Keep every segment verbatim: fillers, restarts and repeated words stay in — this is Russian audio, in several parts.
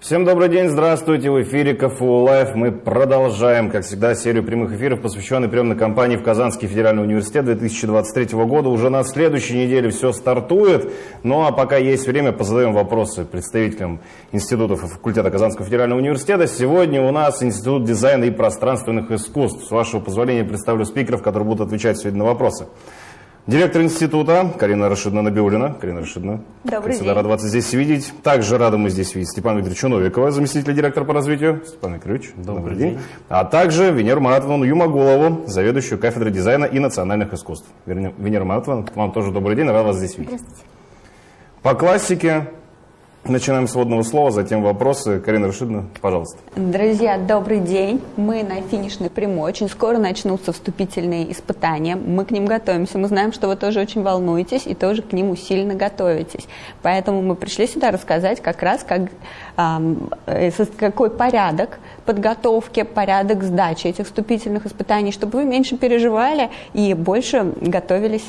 Всем добрый день, здравствуйте, в эфире КФУ Лайв. Мы продолжаем, как всегда, серию прямых эфиров, посвященной приемной кампании в Казанский федеральный университет две тысячи двадцать третьего года. Уже на следующей неделе все стартует, ну а пока есть время, позадаем вопросы представителям институтов и факультета Казанского федерального университета. Сегодня у нас Институт дизайна и пространственных искусств. С вашего позволения представлю спикеров, которые будут отвечать сегодня на вопросы. Директор института Карина Рашидовна Набиуллина. Карина Рашидовна, добрый всегда рада вас здесь видеть. Также рада мы здесь видеть Степана Викторовича Новикова, заместителя директора по развитию. Степан Викторович, добрый, добрый день. день. А также Венеру Маратовну Юмагулову, заведующую кафедрой дизайна и национальных искусств. Венера Маратовна, вам тоже добрый день, рада вас здесь видеть. Здравствуйте. По классике начинаем с вводного слова, затем вопросы. Карина Рашидовна, пожалуйста. Друзья, добрый день. Мы на финишной прямой. Очень скоро начнутся вступительные испытания. Мы к ним готовимся. Мы знаем, что вы тоже очень волнуетесь и тоже к ним усиленно готовитесь. Поэтому мы пришли сюда рассказать как раз, как, э, какой порядок подготовки, порядок сдачи этих вступительных испытаний, чтобы вы меньше переживали и больше готовились.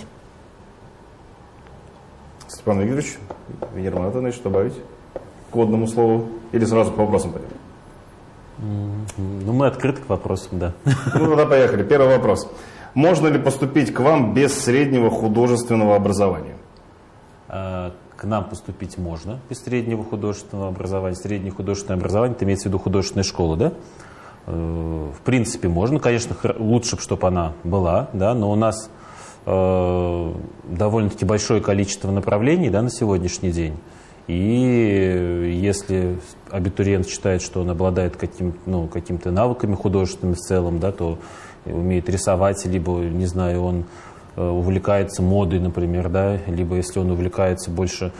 Степан Викторович, Венера Маратовна, что добавить к вводному слову? Или сразу к вопросам пойдем? Ну, мы открыты к вопросам, да. Ну, тогда поехали. Первый вопрос. Можно ли поступить к вам без среднего художественного образования? К нам поступить можно без среднего художественного образования. Среднее художественное образование, это имеется в виду художественная школа, да? В принципе, можно. Конечно, лучше, чтобы она была, да, но у нас довольно-таки большое количество направлений, да, на сегодняшний день. И если абитуриент считает, что он обладает каким, ну, какими-то навыками художественными в целом, да, то умеет рисовать, либо, не знаю, он увлекается модой, например, да, либо если он увлекается больше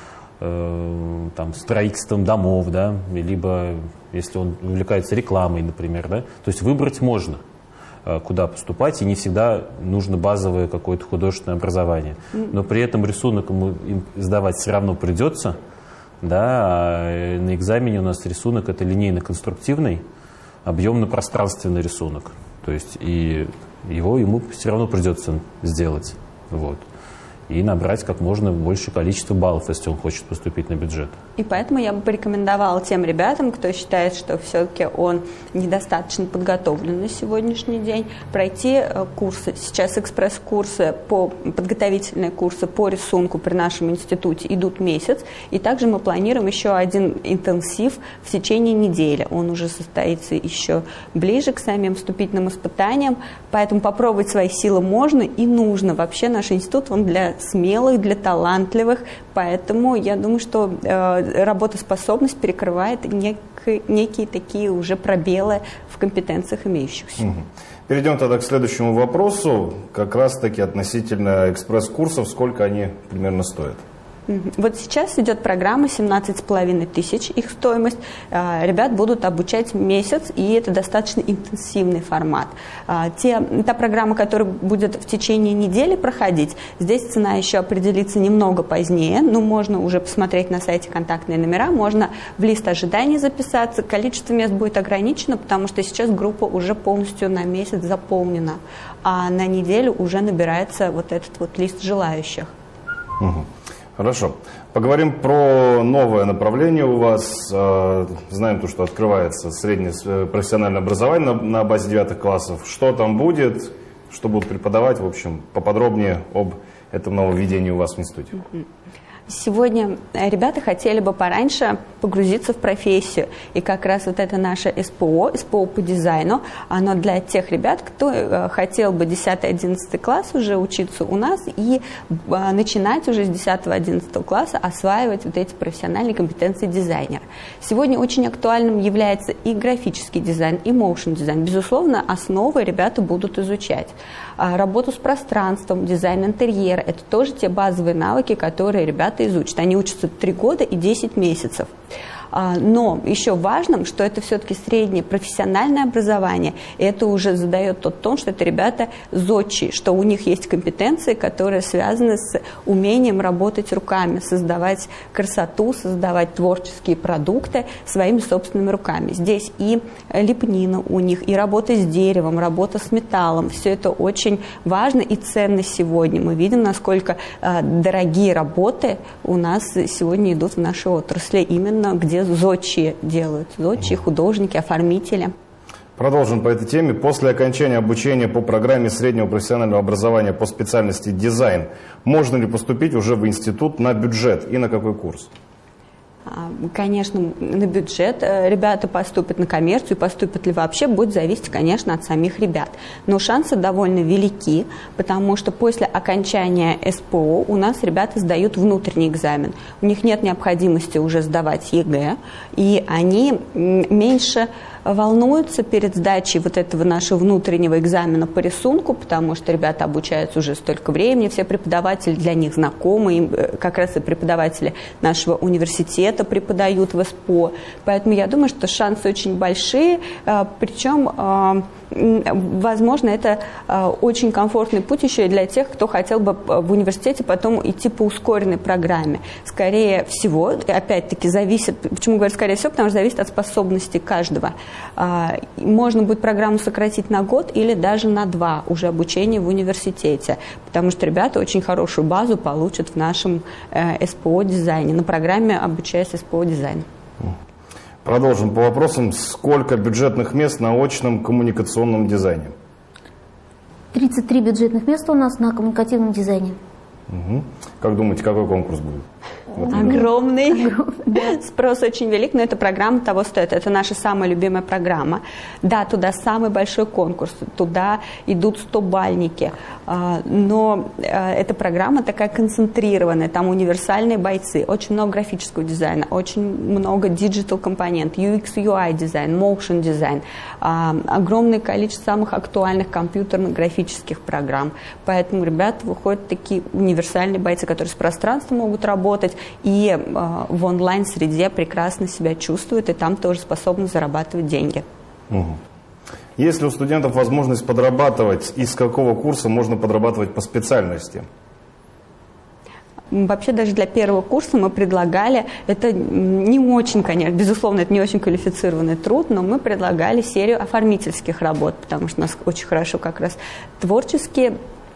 э, там, строительством домов, да, либо если он увлекается рекламой, например, да, то есть выбрать можно, куда поступать, и не всегда нужно базовое какое-то художественное образование. Но при этом рисунок ему сдавать все равно придется, да, а на экзамене у нас рисунок это линейно-конструктивный, объемно-пространственный рисунок. То есть и его ему все равно придется сделать. Вот. И набрать как можно большее количество баллов, если он хочет поступить на бюджет. И поэтому я бы порекомендовала тем ребятам, кто считает, что все-таки он недостаточно подготовлен на сегодняшний день, пройти курсы. Сейчас экспресс-курсы, по, подготовительные курсы по рисунку при нашем институте идут месяц. И также мы планируем еще один интенсив в течение недели. Он уже состоится еще ближе к самим вступительным испытаниям. Поэтому попробовать свои силы можно и нужно. Вообще наш институт, он для смелых, для талантливых, поэтому я думаю, что э, работоспособность перекрывает нек, некие такие уже пробелы в компетенциях имеющихся. Угу. Перейдем тогда к следующему вопросу, как раз-таки относительно экспресс-курсов, сколько они примерно стоят? Вот сейчас идет программа семнадцать с половиной тысяч, их стоимость. Ребят будут обучать месяц, и это достаточно интенсивный формат. Те, та программа, которая будет в течение недели проходить, здесь цена еще определится немного позднее, но можно уже посмотреть на сайте контактные номера, можно в лист ожидания записаться. Количество мест будет ограничено, потому что сейчас группа уже полностью на месяц заполнена, а на неделю уже набирается вот этот вот лист желающих. Угу. Хорошо. Поговорим про новое направление у вас. Знаем то, что открывается среднее профессиональное образование на, на базе девятых классов. Что там будет, что будут преподавать, в общем, поподробнее об этом нововведении у вас в институте. Сегодня ребята хотели бы пораньше погрузиться в профессию. И как раз вот это наше СПО, СПО по дизайну, оно для тех ребят, кто хотел бы десятый-одиннадцатый класс уже учиться у нас и начинать уже с десятого-одиннадцатого класса осваивать вот эти профессиональные компетенции дизайнера. Сегодня очень актуальным является и графический дизайн, и моушн дизайн. Безусловно, основы ребята будут изучать. Работу с пространством, дизайн интерьера – это тоже те базовые навыки, которые ребята изучат. Они учатся три года и десять месяцев. Но еще важным, что это все-таки среднее профессиональное образование, и это уже задает тот тон, что это ребята зодчие, что у них есть компетенции, которые связаны с умением работать руками, создавать красоту, создавать творческие продукты своими собственными руками. Здесь и лепнина у них, и работа с деревом, работа с металлом. Все это очень важно и ценно сегодня. Мы видим, насколько дорогие работы у нас сегодня идут в нашей отрасли, именно где где зодчие делают. Зодчие, художники, оформители. Продолжим по этой теме. После окончания обучения по программе среднего профессионального образования по специальности дизайн, можно ли поступить уже в институт на бюджет и на какой курс? Конечно, на бюджет ребята поступят, на коммерцию, поступят ли вообще, будет зависеть, конечно, от самих ребят. Но шансы довольно велики, потому что после окончания СПО у нас ребята сдают внутренний экзамен. У них нет необходимости уже сдавать ЕГЭ, и они меньше волнуются перед сдачей вот этого нашего внутреннего экзамена по рисунку, потому что ребята обучаются уже столько времени, все преподаватели для них знакомы, им как раз и преподаватели нашего университета преподают в СПО. Поэтому я думаю, что шансы очень большие, причем, возможно, это очень комфортный путь еще и для тех, кто хотел бы в университете потом идти по ускоренной программе. Скорее всего, опять-таки, зависит, почему говорю скорее всего, потому что зависит от способностей каждого. Можно будет программу сократить на год или даже на два уже обучения в университете, потому что ребята очень хорошую базу получат в нашем СПО-дизайне, на программе «Обучаясь СПО-дизайн». Продолжим по вопросам. Сколько бюджетных мест на очном коммуникационном дизайне? тридцать три бюджетных места у нас на коммуникативном дизайне. Угу. Как думаете, какой конкурс будет? Огромный. Огромный. Спрос очень велик, но эта программа того стоит. Это наша самая любимая программа. Да, туда самый большой конкурс, туда идут стобальники. Но эта программа такая концентрированная, там универсальные бойцы, очень много графического дизайна, очень много диджитал компонент, ю экс ю ай дизайн, motion дизайн, огромное количество самых актуальных компьютерно-графических программ. Поэтому ребята выходят такие универсальные бойцы, которые с пространством могут работать и э, в онлайн-среде прекрасно себя чувствуют, и там тоже способны зарабатывать деньги. Угу. Есть ли у студентов возможность подрабатывать? Из какого курса можно подрабатывать по специальности? Вообще даже для первого курса мы предлагали, это не очень, конечно, безусловно, это не очень квалифицированный труд, но мы предлагали серию оформительских работ, потому что у нас очень хорошо как раз творческие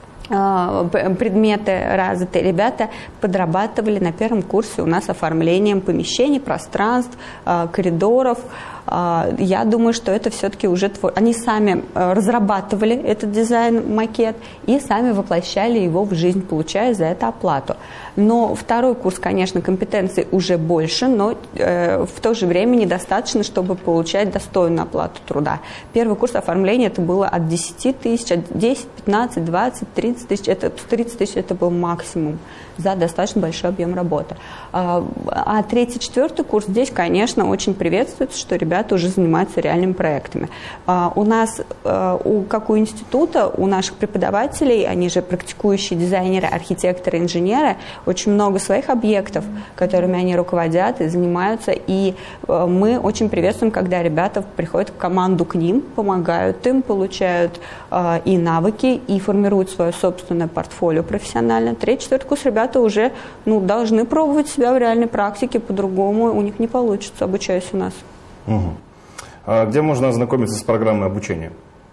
предметы развиты. Ребята подрабатывали на первом курсе у нас оформлением помещений, пространств, коридоров. Я думаю, что это все-таки уже... Твор... Они сами разрабатывали этот дизайн, макет, и сами воплощали его в жизнь, получая за это оплату. Но второй курс, конечно, компетенций уже больше, но э, в то же время недостаточно, чтобы получать достойную оплату труда. Первый курс оформления это было от десяти тысяч, от десяти, пятнадцати, двадцати, тридцати тысяч. Это, тридцать тысяч это был максимум за достаточно большой объем работы. А, а третий, четвертый курс здесь, конечно, очень приветствуется, что ребята уже занимаются реальными проектами. А, у нас, а, у, как у института, у наших преподавателей, они же практикующие дизайнеры, архитекторы, инженеры, очень много своих объектов, которыми они руководят и занимаются, и а, мы очень приветствуем, когда ребята приходят в команду к ним, помогают им, получают а, и навыки, и формируют свое собственное портфолио профессиональное. Третий, четвертый курс ребята уже ну, должны пробовать себя в реальной практике, по-другому у них не получится, обучаясь у нас. Угу. А где можно ознакомиться с программой обучения?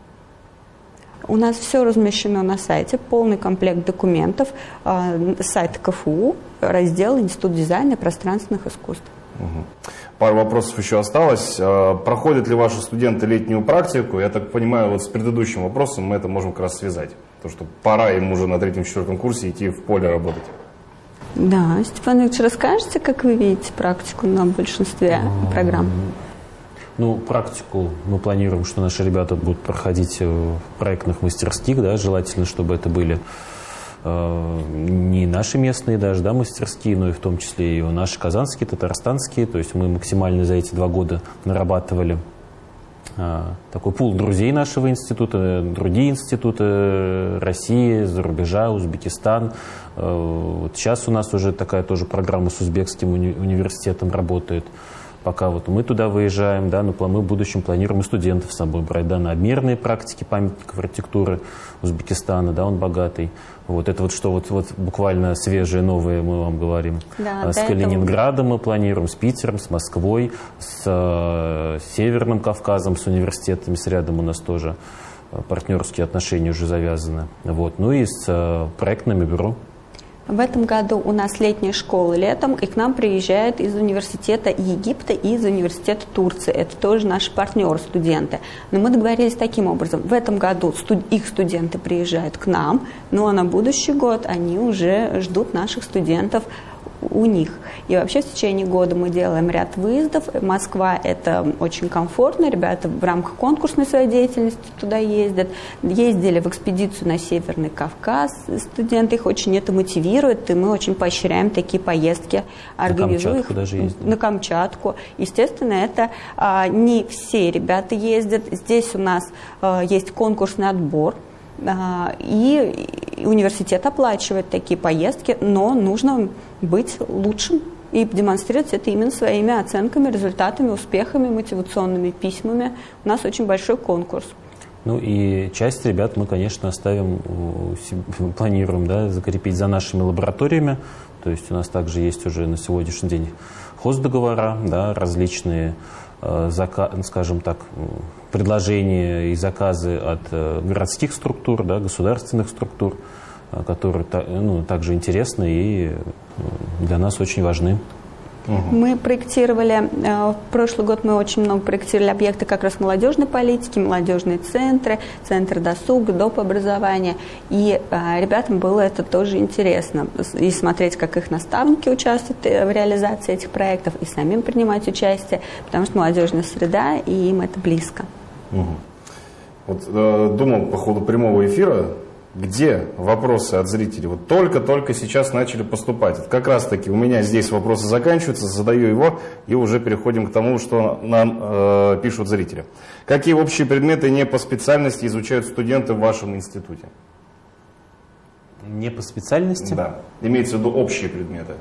У нас все размещено на сайте, полный комплект документов, сайт ка эф у, раздел Институт дизайна и пространственных искусств. Угу. Пару вопросов еще осталось. Проходят ли ваши студенты летнюю практику? Я так понимаю, вот с предыдущим вопросом мы это можем как раз связать. Потому что пора им уже на третьем-четвертом курсе идти в поле работать. Да, Степан Ильич, расскажете, как вы видите практику на большинстве программ? Ну, практику мы планируем, что наши ребята будут проходить в проектных мастерских, да, желательно, чтобы это были э, не наши местные даже, да, мастерские, но и в том числе и наши казанские, татарстанские. То есть мы максимально за эти два года нарабатывали э, такой пул друзей нашего института, другие институты России, за-рубежа, Узбекистан. Э, вот сейчас у нас уже такая тоже программа с узбекским уни университетом работает. Пока вот мы туда выезжаем, да, но мы в будущем планируем и студентов с собой брать, да, на обмерные практики памятников архитектуры Узбекистана, да, он богатый. Вот это вот что вот, вот буквально свежее, новое мы вам говорим. Да, с Калининградом этого... мы планируем, с Питером, с Москвой, с э, Северным Кавказом, с университетами, с рядом у нас тоже партнерские отношения уже завязаны. Вот. Ну и с э, проектными бюро. В этом году у нас летние школы летом, и к нам приезжают из университета Египта и из университета Турции. Это тоже наши партнеры, студенты. Но мы договорились таким образом. В этом году студ- их студенты приезжают к нам, ну а на будущий год они уже ждут наших студентов у них. И вообще в течение года мы делаем ряд выездов. Москва — это очень комфортно. Ребята в рамках конкурсной своей деятельности туда ездят. Ездили в экспедицию на Северный Кавказ. Студенты их очень это мотивируют, и мы очень поощряем такие поездки. Организуем их даже ездили. На Камчатку. Естественно, это а, не все ребята ездят. Здесь у нас а, есть конкурсный отбор. И университет оплачивает такие поездки, но нужно быть лучшим и демонстрировать это именно своими оценками, результатами, успехами, мотивационными письмами. У нас очень большой конкурс. Ну и часть ребят мы, конечно, оставим, планируем, да, закрепить за нашими лабораториями. То есть у нас также есть уже на сегодняшний день хоздоговора, да, различные, скажем так, предложения и заказы от городских структур, да, государственных структур, которые, ну, также интересны и для нас очень важны. Мы проектировали, в прошлый год мы очень много проектировали объекты как раз молодежной политики, молодежные центры, центры досуга, доп. Образования. И ребятам было это тоже интересно. И смотреть, как их наставники участвуют в реализации этих проектов, и самим принимать участие, потому что молодежная среда, и им это близко. Угу. Вот, э, думал по ходу прямого эфира, где вопросы от зрителей вот только-только сейчас начали поступать. Вот как раз-таки у меня здесь вопросы заканчиваются, задаю его, и уже переходим к тому, что нам э, пишут зрители. Какие общие предметы не по специальности изучают студенты в вашем институте? Не по специальности? Да, имеется в виду общие предметы.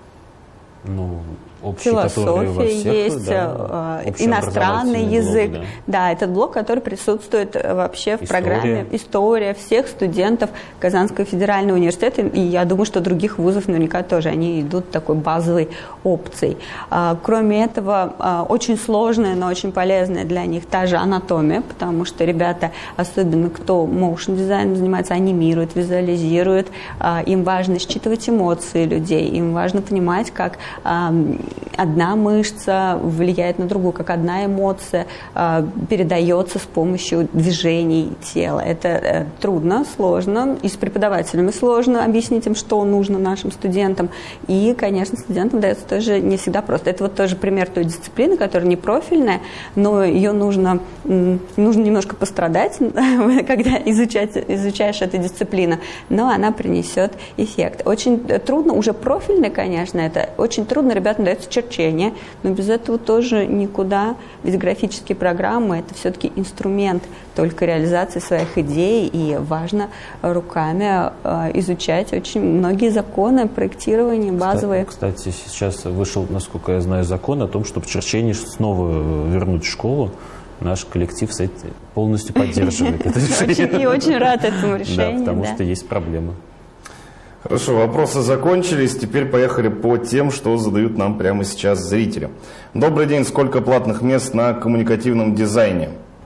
Ну, общие, которые во всех, есть, да, иностранный язык. Блок, да. Да, этот блок, который присутствует вообще в История. Программе «История» всех студентов Казанского федерального университета. И я думаю, что других вузов наверняка тоже. Они идут такой базовой опцией. А, кроме этого, а, очень сложная, но очень полезная для них та же анатомия, потому что ребята, особенно кто моушн дизайном занимается, анимируют, визуализируют. А, им важно считывать эмоции людей, им важно понимать, как одна мышца влияет на другую, как одна эмоция э, передается с помощью движений тела. Это э, трудно, сложно, и с преподавателями сложно объяснить им, что нужно нашим студентам. И, конечно, студентам дается тоже не всегда просто. Это вот тоже пример той дисциплины, которая не профильная, но ее нужно, нужно немножко пострадать, когда изучать, изучаешь эту дисциплину, но она принесет эффект. Очень трудно, уже профильная, конечно, это очень трудно, ребятам дается черчение, но без этого тоже никуда, ведь графические программы — это все-таки инструмент только реализации своих идей, и важно руками э, изучать очень многие законы проектирования базовые. Кстати, кстати, сейчас вышел, насколько я знаю, закон о том, чтобы черчение снова вернуть в школу. Наш коллектив полностью поддерживает это решение. И очень рад этому решению. Да, потому что есть проблемы. Хорошо, вопросы закончились. Теперь поехали по тем, что задают нам прямо сейчас зрители. Добрый день. Сколько платных мест на коммуникативном дизайне?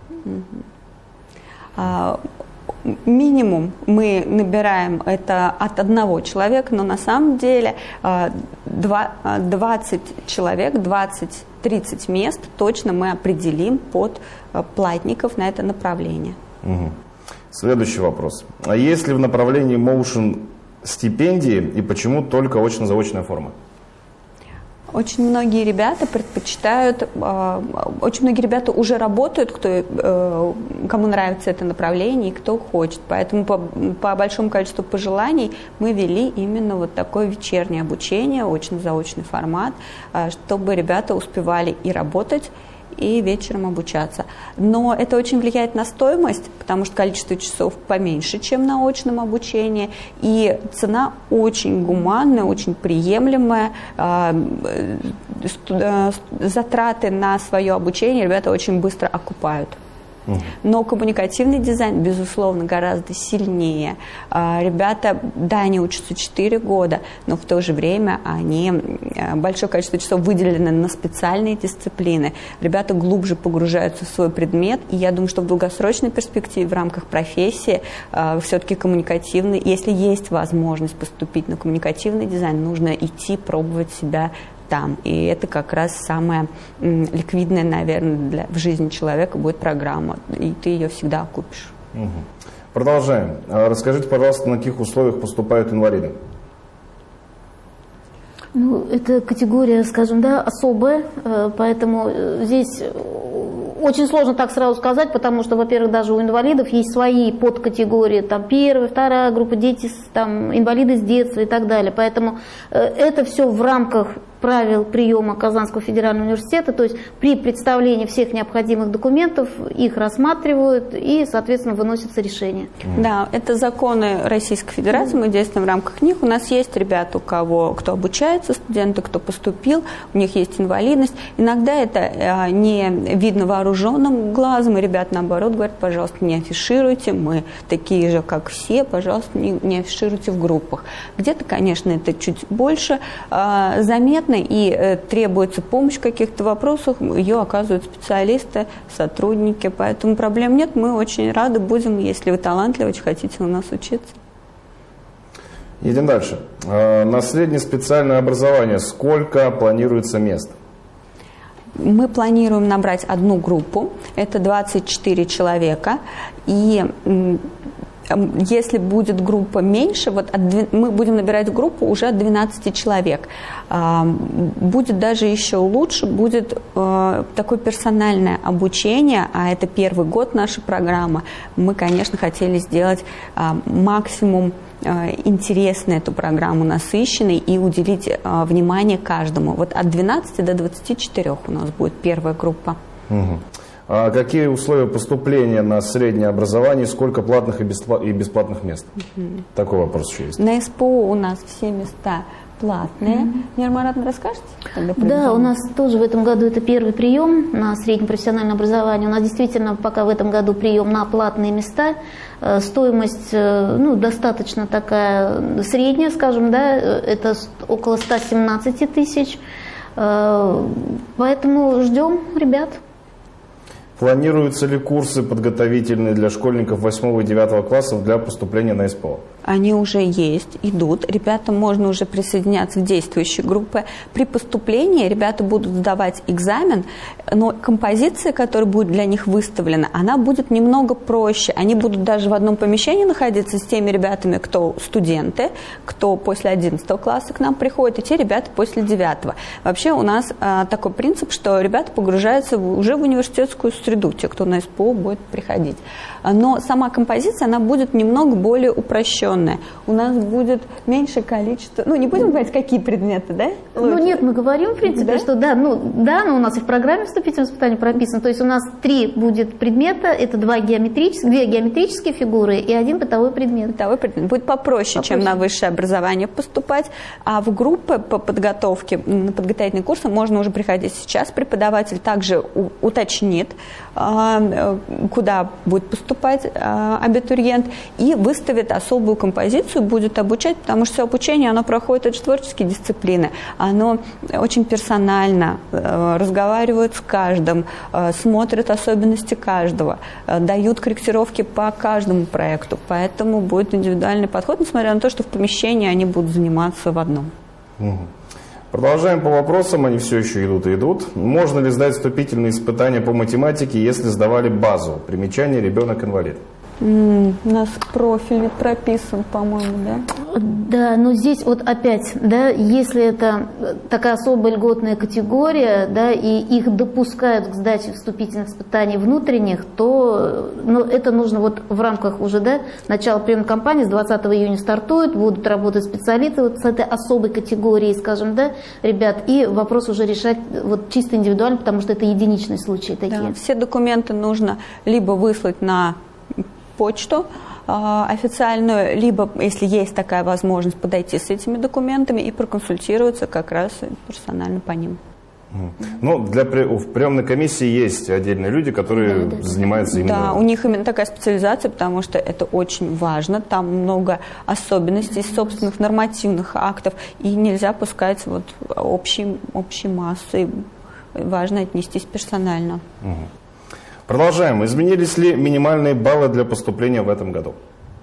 А, минимум мы набираем это от одного человека, но на самом деле двадцать человек, двадцать-тридцать мест точно мы определим под платников на это направление. Угу. Следующий вопрос. А есть ли в направлении motion стипендии, и почему только очно-заочная форма? Очень многие ребята предпочитают, э, очень многие ребята уже работают, кто, э, кому нравится это направление и кто хочет. Поэтому по, по большому количеству пожеланий мы вели именно вот такое вечернее обучение, очно-заочный формат, э, чтобы ребята успевали и работать, и вечером обучаться. Но это очень влияет на стоимость, потому что количество часов поменьше, чем на очном обучении, и цена очень гуманная, очень приемлемая. Затраты на свое обучение ребята очень быстро окупают. Но коммуникативный дизайн, безусловно, гораздо сильнее. Ребята, да, они учатся четыре года, но в то же время они, большое количество часов выделено на специальные дисциплины. Ребята глубже погружаются в свой предмет, и я думаю, что в долгосрочной перспективе в рамках профессии все-таки коммуникативный, если есть возможность поступить на коммуникативный дизайн, нужно идти пробовать себя там. И это как раз самая м, ликвидная, наверное, для, в жизни человека будет программа. И ты ее всегда окупишь. Угу. Продолжаем. Расскажите, пожалуйста, на каких условиях поступают инвалиды? Ну, это категория, скажем, да, особая, поэтому здесь очень сложно так сразу сказать, потому что, во-первых, даже у инвалидов есть свои подкатегории, там первая, вторая группа, дети, там, инвалиды с детства и так далее. Поэтому это все в рамках правил приема Казанского федерального университета, то есть при представлении всех необходимых документов их рассматривают и, соответственно, выносится решение. Да, это законы Российской Федерации, мы действуем в рамках них. У нас есть ребята, у кого, кто обучается, студенты, кто поступил, у них есть инвалидность. Иногда это не видно вооруженным глазом, и ребята, наоборот, говорят, пожалуйста, не афишируйте, мы такие же, как все, пожалуйста, не, не афишируйте в группах. Где-то, конечно, это чуть больше э, заметно, и э, требуется помощь в каких-то вопросах, ее оказывают специалисты, сотрудники, поэтому проблем нет, мы очень рады будем, если вы талантливы, хотите у нас учиться. Едем дальше. На среднее специальное образование сколько планируется мест? Мы планируем набрать одну группу, это двадцать четыре человека, и если будет группа меньше, вот от, мы будем набирать группу уже от двенадцати человек. Будет даже еще лучше, будет такое персональное обучение, а это первый год нашей программы. Мы, конечно, хотели сделать максимум интересно эту программу, насыщенной, и уделить внимание каждому. Вот от двенадцати до двадцати четырёх у нас будет первая группа. Угу. А какие условия поступления на среднее образование, сколько платных и бесплатных мест? Угу. Такой вопрос еще есть. На СПО у нас все места платные. Mm-hmm. Нермарат, расскажете? Да, у нас тоже в этом году это первый прием на среднее профессиональное образование. У нас действительно пока в этом году прием на платные места. Стоимость, ну, достаточно такая средняя, скажем, да, это около ста семнадцати тысяч. Поэтому ждем ребят. Планируются ли курсы подготовительные для школьников восьмого и девятого классов для поступления на СПО? Они уже есть, идут. Ребятам можно уже присоединяться в действующие группы. При поступлении ребята будут сдавать экзамен, но композиция, которая будет для них выставлена, она будет немного проще. Они будут даже в одном помещении находиться с теми ребятами, кто студенты, кто после одиннадцатого класса к нам приходит, и те ребята после девятого. Вообще у нас а, такой принцип, что ребята погружаются в, уже в университетскую среду, те, кто на СПО будет приходить. Но сама композиция, она будет немного более упрощенная. У нас будет меньшее количество... Ну, не будем говорить, какие предметы, да? Ну, нет, мы говорим, в принципе, да? что да, ну, да, но у нас и в программе вступительного испытания прописано. То есть у нас три будет предмета, это два геометрические, две геометрические фигуры и один бытовой предмет. Бытовой предмет. Будет попроще, попроще, чем на высшее образование поступать. А в группы по подготовке, на подготовительные курсы можно уже приходить сейчас. Преподаватель также уточнит, куда будет поступать абитуриент, и выставит особую композицию, будет обучать, потому что все обучение, оно проходит, это же творческие дисциплины, оно очень персонально, разговаривают с каждым, смотрят особенности каждого, дают корректировки по каждому проекту, поэтому будет индивидуальный подход, несмотря на то, что в помещении они будут заниматься в одном. Угу. Продолжаем по вопросам, они все еще идут и идут. Можно ли сдать вступительные испытания по математике, если сдавали базу? Примечание: ребенок-инвалид. Mm, у нас профиль ведь прописан, по-моему, да? Да, но здесь вот опять, да, если это такая особая льготная категория, да, и их допускают к сдаче вступительных испытаний внутренних, то, ну, это нужно вот в рамках уже, да, начала приемной кампании, с двадцатого июня стартует, будут работать специалисты вот с этой особой категорией, скажем, да, ребят, и вопрос уже решать вот чисто индивидуально, потому что это единичные случаи такие. Да, все документы нужно либо выслать на почту э, официальную, либо, если есть такая возможность, подойти с этими документами и проконсультироваться как раз персонально по ним. Ну, для в приемной комиссии есть отдельные люди, которые да, да, занимаются именно... Да, у них именно такая специализация, потому что это очень важно. Там много особенностей собственных нормативных актов, и нельзя пускать вот общей, общей массой. Важно отнестись персонально. Угу. Продолжаем. Изменились ли минимальные баллы для поступления в этом году?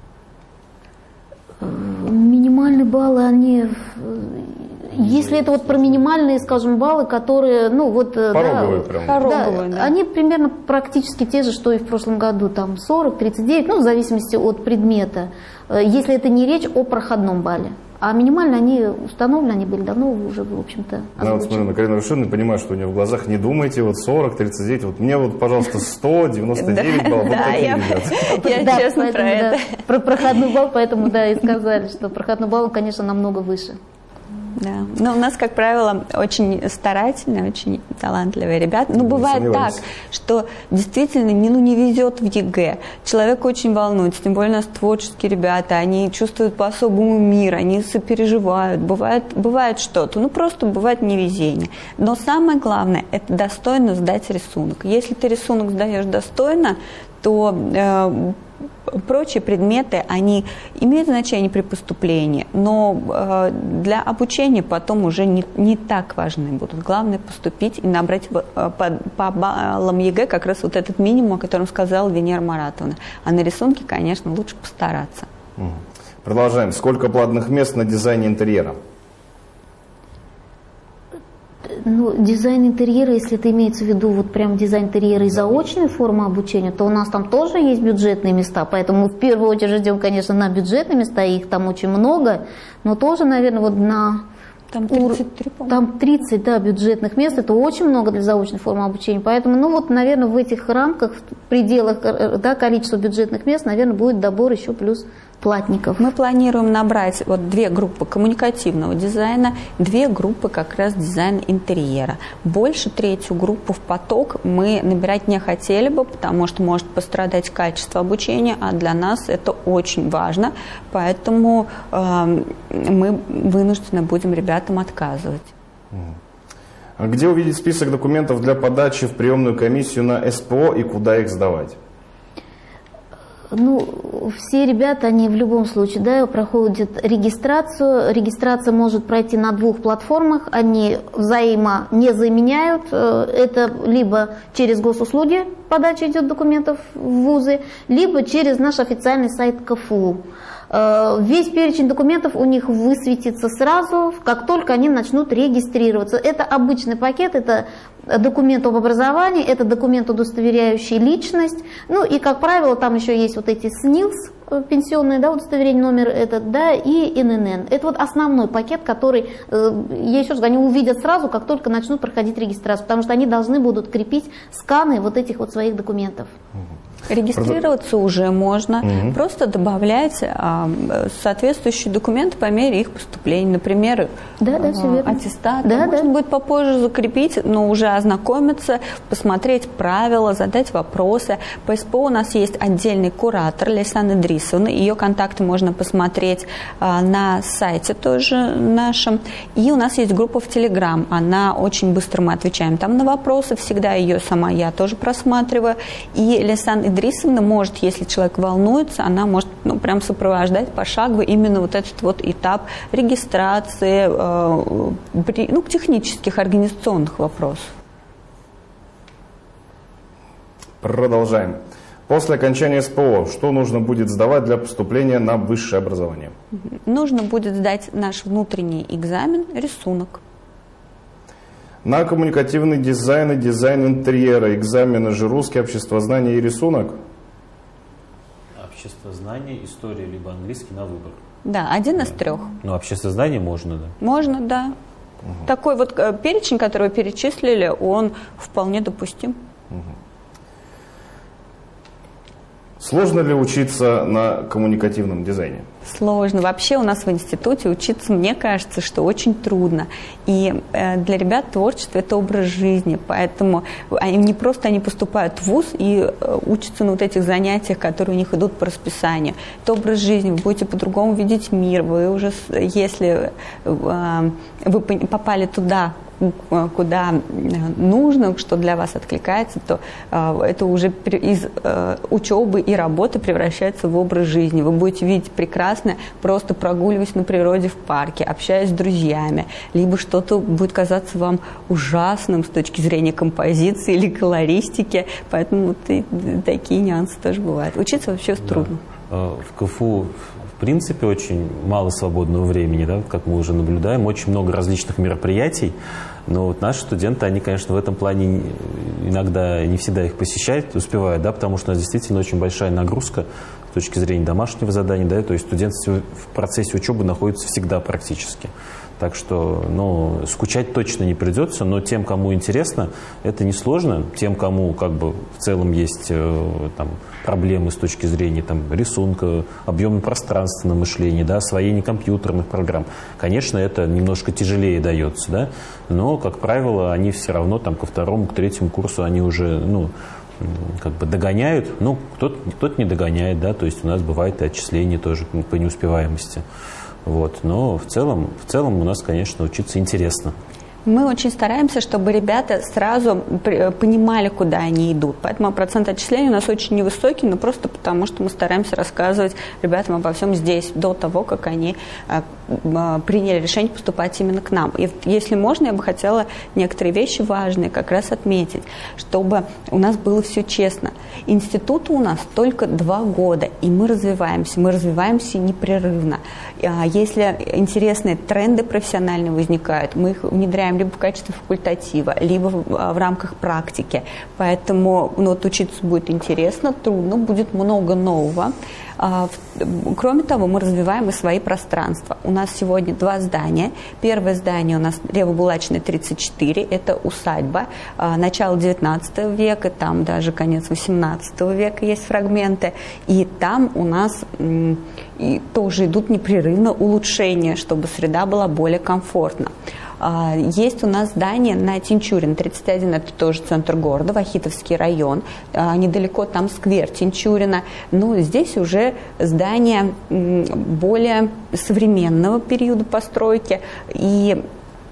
Минимальные баллы, они... Если это вот про минимальные, скажем, баллы, которые, ну вот... Пороговые да, прям. Пороговые, да, да. Они примерно практически те же, что и в прошлом году, там сорок, тридцать девять, ну в зависимости от предмета, если это не речь о проходном балле. А минимально они установлены, они были давно уже, в общем-то, озвучены. Я вот смотрю на Карину Рашидовну и понимаю, что у нее в глазах не думайте, вот сорок, тридцать девять, вот мне вот, пожалуйста, сто, девяносто девять баллов, вот такие, ребят. Я честно про это. Про проходной балл, поэтому, да, и сказали, что проходной балл, конечно, намного выше. Да. Но у нас, как правило, очень старательные, очень талантливые ребята. Ну, бывает так, что действительно не, ну, не везет в ЕГЭ. Человек очень волнуется, тем более у нас творческие ребята, они чувствуют по-особому мир, они сопереживают. Бывает, бывает что-то, ну, просто бывает невезение. Но самое главное, это достойно сдать рисунок. Если ты рисунок сдаешь достойно, то... Э, прочие предметы, они имеют значение при поступлении, но э, для обучения потом уже не, не так важны будут. Главное поступить и набрать по, по, по баллам ЕГЭ как раз вот этот минимум, о котором сказала Венера Маратовна. А на рисунке, конечно, лучше постараться. Продолжаем. Сколько платных мест на дизайне интерьера? Ну, дизайн интерьера, если это имеется в виду вот прям дизайн интерьера и заочная форма обучения, то у нас там тоже есть бюджетные места, поэтому мы в первую очередь идем, конечно, на бюджетные места, их там очень много, но тоже, наверное, вот на... Там тридцать три, там тридцать, да, бюджетных мест, это очень много для заочной формы обучения, поэтому, ну вот, наверное, в этих рамках, в пределах, да, количества бюджетных мест, наверное, будет добор еще плюс платников. Мы планируем набрать вот две группы коммуникативного дизайна, две группы как раз дизайна интерьера. Больше третью группу в поток мы набирать не хотели бы, потому что может пострадать качество обучения, а для нас это очень важно, поэтому э, мы вынуждены будем ребятам отказывать. Где увидеть список документов для подачи в приемную комиссию на СПО и куда их сдавать? Ну, все ребята, они в любом случае, да, проходят регистрацию. Регистрация может пройти на двух платформах, они взаимо не заменяют. Это либо через госуслуги подача идет документов в вузы, либо через наш официальный сайт КФУ. Весь перечень документов у них высветится сразу, как только они начнут регистрироваться. Это обычный пакет, это документ об образовании, это документ, удостоверяющий личность. Ну и, как правило, там еще есть вот эти СНИЛС, пенсионные, да, удостоверение, номер этот, да, и эн эн эн. Это вот основной пакет, который, я еще раз говорю, они увидят сразу, как только начнут проходить регистрацию, потому что они должны будут крепить сканы вот этих вот своих документов. Регистрироваться уже можно, угу. Просто добавлять а, соответствующие документы по мере их поступления. Например, да, да, все верно. аттестат. Да, можно да. будет попозже закрепить, но уже ознакомиться, посмотреть правила, задать вопросы. По СПО у нас есть отдельный куратор Лейсан Идрисовна. Ее контакты можно посмотреть а, на сайте тоже нашем. И у нас есть группа в Телеграм. Она очень быстро, мы отвечаем там на вопросы. Всегда ее сама я тоже просматриваю. И Лейсан Идрисовна может, если человек волнуется, она может, ну, прям сопровождать пошагово именно вот этот вот этап регистрации, э, при, ну, технических, организационных вопросов. Продолжаем. После окончания СПО, что нужно будет сдавать для поступления на высшее образование? Нужно будет сдать наш внутренний экзамен, рисунок. На коммуникативный дизайн и дизайн интерьера экзамены же русский, обществознание и рисунок? Обществознание, история, либо английский на выбор. Да, один из трех. Ну, обществознание можно, да? Можно, да. Угу. Такой вот перечень, который вы перечислили, он вполне допустим. Угу. Сложно ли учиться на коммуникативном дизайне? Сложно. Вообще у нас в институте учиться, мне кажется, что очень трудно. И э, для ребят творчество – это образ жизни. Поэтому они, не просто они поступают в вуз и э, учатся на вот этих занятиях, которые у них идут по расписанию. Это образ жизни. Вы будете по-другому видеть мир. Вы уже, если э, вы попали туда, куда нужно, что для вас откликается, то это уже из учебы и работы превращается в образ жизни. Вы будете видеть прекрасно, просто прогуливаясь на природе в парке, общаясь с друзьями, либо что-то будет казаться вам ужасным с точки зрения композиции или колористики, поэтому вот и такие нюансы тоже бывают. Учиться вообще трудно. Да. В КФУ в принципе очень мало свободного времени, да, как мы уже наблюдаем, очень много различных мероприятий, но вот наши студенты, они, конечно, в этом плане иногда не всегда их посещают, успевают, да, потому что у нас действительно очень большая нагрузка с точки зрения домашнего задания, да, то есть студент в процессе учебы находится всегда практически. Так что, ну, скучать точно не придется, но тем, кому интересно, это несложно. Тем, кому как бы в целом есть э, там, проблемы с точки зрения там, рисунка, объема пространственного мышления, да, освоения компьютерных программ, конечно, это немножко тяжелее дается, да, но, как правило, они все равно там, ко второму, к третьему курсу они уже, ну, как бы догоняют, ну, кто-то кто-то не догоняет, да, то есть у нас бывает и отчисления тоже по неуспеваемости. Вот. Но в целом, в целом у нас, конечно, учиться интересно. Мы очень стараемся, чтобы ребята сразу понимали, куда они идут. Поэтому процент отчислений у нас очень невысокий, но просто потому, что мы стараемся рассказывать ребятам обо всем здесь, до того, как они приняли решение поступать именно к нам. И если можно, я бы хотела некоторые вещи важные как раз отметить, чтобы у нас было все честно. Институту у нас только два года, и мы развиваемся, мы развиваемся непрерывно. Если интересные тренды профессиональные возникают, мы их внедряем либо в качестве факультатива, либо в, в рамках практики. Поэтому ну, вот, учиться будет интересно, трудно, будет много нового. А, в, кроме того, мы развиваем и свои пространства. У нас сегодня два здания. Первое здание у нас Левобулачная, тридцать четыре, это усадьба. А, начало девятнадцатого века, там даже конец восемнадцатого века есть фрагменты. И там у нас м, и тоже идут непрерывно улучшения, чтобы среда была более комфортна. Есть у нас здание на Тинчурина, тридцать один, это тоже центр города, Вахитовский район, недалеко там сквер Тинчурина. Но здесь уже здание более современного периода постройки. И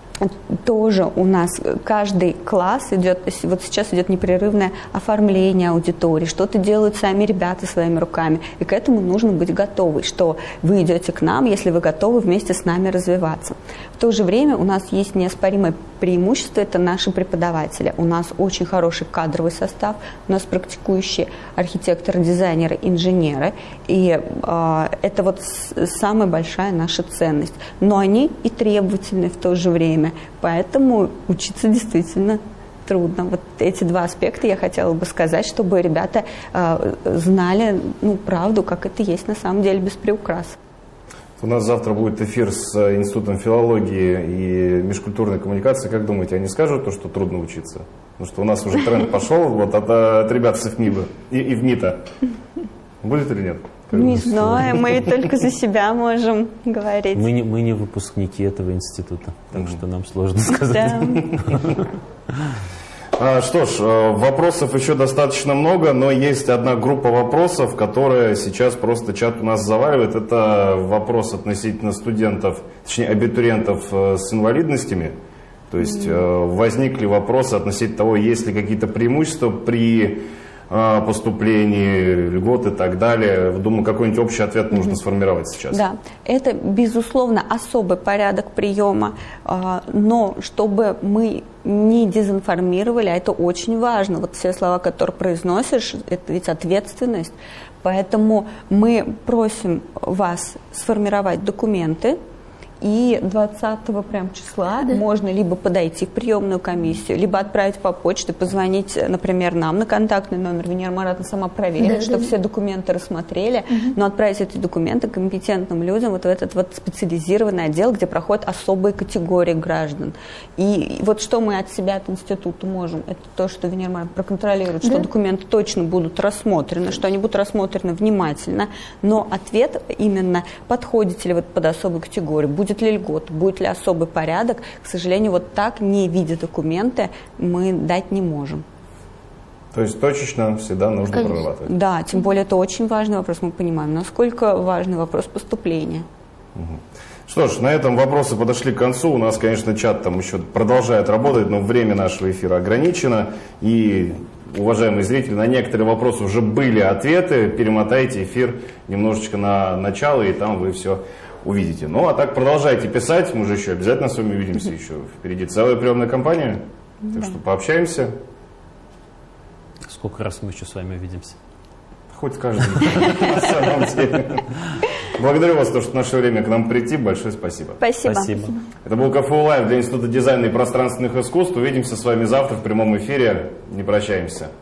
тоже у нас каждый класс идет, вот сейчас идет непрерывное оформление аудитории, что-то делают сами ребята своими руками, и к этому нужно быть готовы, что вы идете к нам, если вы готовы вместе с нами развиваться. В то же время у нас есть неоспоримое преимущество, это наши преподаватели. У нас очень хороший кадровый состав, у нас практикующие архитекторы, дизайнеры, инженеры, и э, это вот самая большая наша ценность. Но они и требовательны в то же время. Поэтому учиться действительно трудно. Вот эти два аспекта я хотела бы сказать, чтобы ребята э, знали ну, правду, как это есть на самом деле, без приукрас. У нас завтра будет эфир с Институтом филологии и межкультурной коммуникации. Как думаете, они скажут то, что трудно учиться? Потому что у нас уже тренд пошел вот, от, от ребят с ИФМИБа и, и ВНИТа. Будет или нет? Не знаю, мы только за себя можем говорить. Мы не, мы не выпускники этого института, так что нам сложно сказать. Да. Что ж, вопросов еще достаточно много, но есть одна группа вопросов, которая сейчас просто чат у нас заваливает. Это вопрос относительно студентов, точнее абитуриентов с инвалидностями. То есть mm-hmm. возникли вопросы относительно того, есть ли какие-то преимущества при поступлений, льгот и так далее. Думаю, какой-нибудь общий ответ нужно сформировать сейчас. Да, это, безусловно, особый порядок приема, но чтобы мы не дезинформировали, а это очень важно. Вот все слова, которые произносишь, это ведь ответственность. Поэтому мы просим вас сформировать документы, и двадцатого прям числа да. можно либо подойти в приемную комиссию, либо отправить по почте, позвонить, например, нам на контактный номер. Венера Маратовна сама проверит, да, чтобы да. все документы рассмотрели, угу. но отправить эти документы компетентным людям вот в этот вот специализированный отдел, где проходят особые категории граждан. И вот что мы от себя, от института можем, это то, что Венера Маратовна проконтролирует, да. что документы точно будут рассмотрены, что они будут рассмотрены внимательно, но ответ именно, подходите ли вы под особую категорию, будет Будет ли льгот, будет ли особый порядок, к сожалению, вот так, не видя документы, мы дать не можем. То есть точечно всегда нужно Конечно. прорабатывать? Да, тем более это очень важный вопрос, мы понимаем, насколько важный вопрос поступления. Угу. Что ж, на этом вопросы подошли к концу. У нас, конечно, чат там еще продолжает работать, но время нашего эфира ограничено. И, уважаемые зрители, на некоторые вопросы уже были ответы. Перемотайте эфир немножечко на начало, и там вы все увидите. Ну, а так продолжайте писать. Мы же еще обязательно с вами увидимся. Еще впереди целая приемная кампания. Так что пообщаемся. Сколько раз мы еще с вами увидимся? Хоть каждый. На самом деле. Благодарю вас, что нашли время к нам прийти. Большое спасибо. Спасибо. Спасибо. Это был КФУ Лайв для Института дизайна и пространственных искусств. Увидимся с вами завтра в прямом эфире. Не прощаемся.